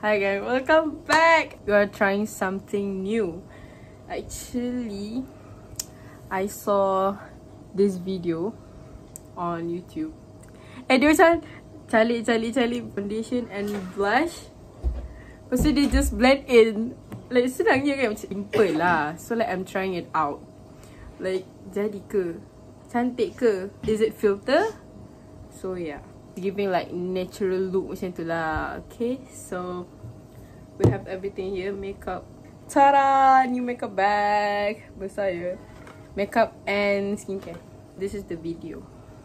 Hi guys, welcome back. We are trying something new. Actually, I saw this video on YouTube. And dia macam cari foundation and blush. Lepas tu dia just blend in. Like senangnya kan, macam simple lah. So like I'm trying it out. Like jadi ke? Cantik ke? Is it filter? So yeah, giving like natural look macam tu lah. Okay, so we have everything here. Makeup. Ta-da! New makeup bag. Besar ya. Makeup and skincare. This is the video.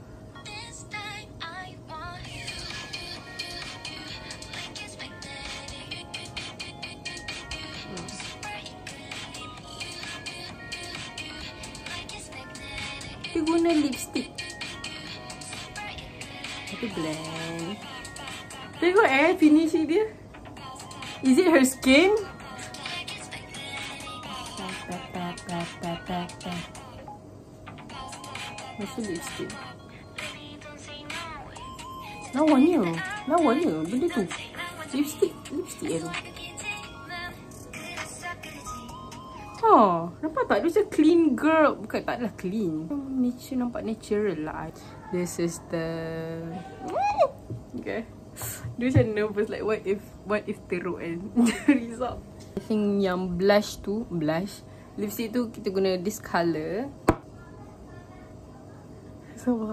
Dia guna lipstick. Kita blend. Tengok finishing dia. Is it her skin? Masih lipstick. Lawanya benda tu. Lipstick tu. Oh, nampak tak? Dia macam clean girl. Bukan, tak adalah clean. Nampak natural lah. This is the... Okay. Dia macam nervous like what if teruk kan. Result. I think yang blush. Lipstick tu kita guna this colour. Sama.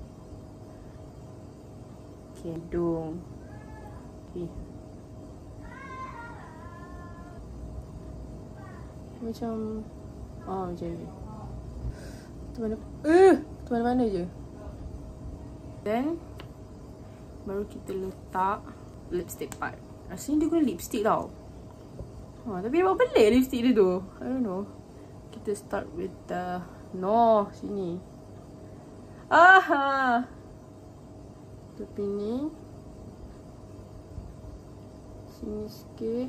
Okay, hidung. Okay. Macam macam ni. Tu mana-mana je. Then baru kita letak lipstick part. Rasanya dia guna lipstick tau. Tapi nampak pelik lipstick dia tu. I don't know. Kita start with the sini. Tepi ni. Sini sikit.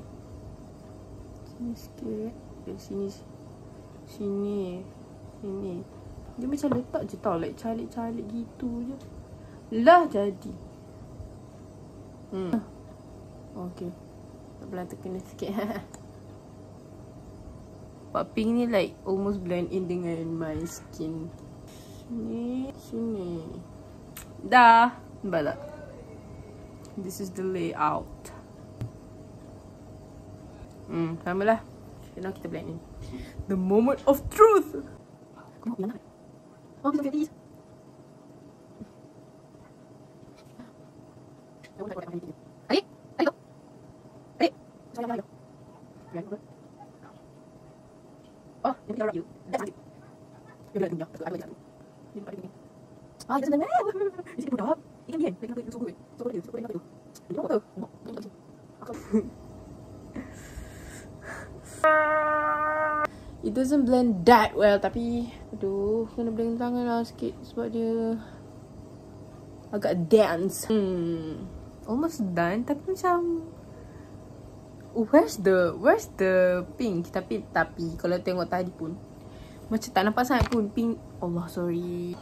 Sini. Dia macam letak je tau, like calik-calik gitu je. Lah jadi. Okay. Tak pernah terkena sikit. Pak pink ni like almost blend in dengan my skin. Sini. Dah. Nampak tak? This is the layout. Sama lah. Now kita blend in. The moment of truth. Aku nak kita finish. Adik. Saya oh, yang kita rap you. That's it. Dia boleh tunjuk. Aku boleh. Dia boleh tunjuk. Dia senang kan? Ini budak. Ikan dia. Dia nak suku. Suku dia tu. Dia apa tu? It doesn't blend that well, tapi aduh, kena blend tangan lah sikit sebab dia agak dense. Almost done, tapi macam where's the pink? Tapi kalau tengok tadi pun macam tak nampak sangat pun pink. Allah, sorry.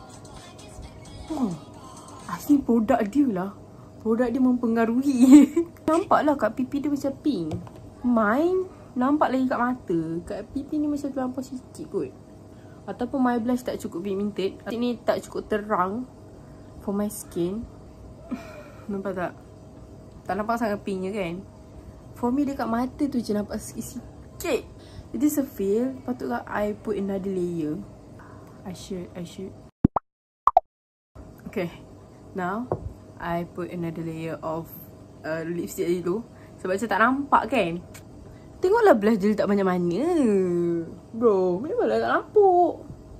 Asli produk dia lah. Produk dia mempengaruhi. Nampaklah kat pipi dia macam pink. Mine nampak lagi kat mata. Kat pipi ni macam terlampau sikit kot. Ataupun my blush tak cukup pigmented. Ni tak cukup terang for my skin. Nampak tak? Tak nampak sangat pinknya kan? For me dekat mata tu je nampak sikit. It is a fail. Patutkah I put another layer? I should. Okay. Now I put another layer of lipstick tadi tu. Sebab saya tak nampak kan? Tengoklah blush dia letak banyak mana. Bro, memanglah tak nampak.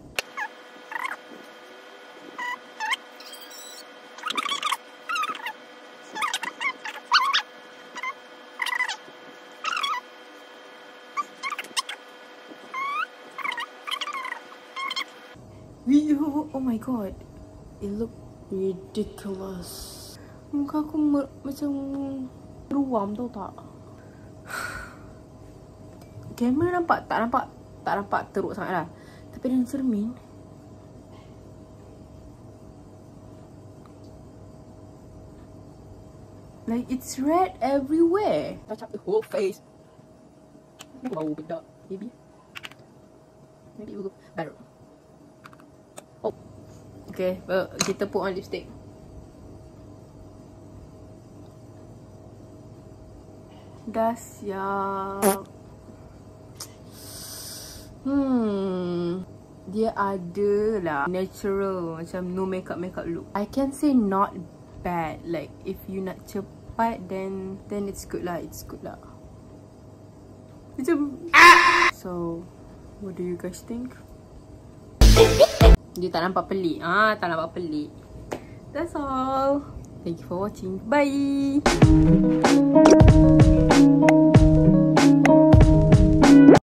Oh my god. It look ridiculous. Muka aku macam ruam tau tak? Kamera tak nampak teruk sangat lah. Tapi dalam cermin Like, it's red everywhere. Touch up the whole face. Bau bedak. Maybe it will go better. Oh. Okay, well, kita put on lipstick. Dah siap. Dia ada lah natural, macam no makeup look. I can say not bad. Like, if you nak cepat, then it's good lah. Macam so, what do you guys think? Dia tak nampak pelik. Tak nampak pelik. That's all. Thank you for watching. Bye.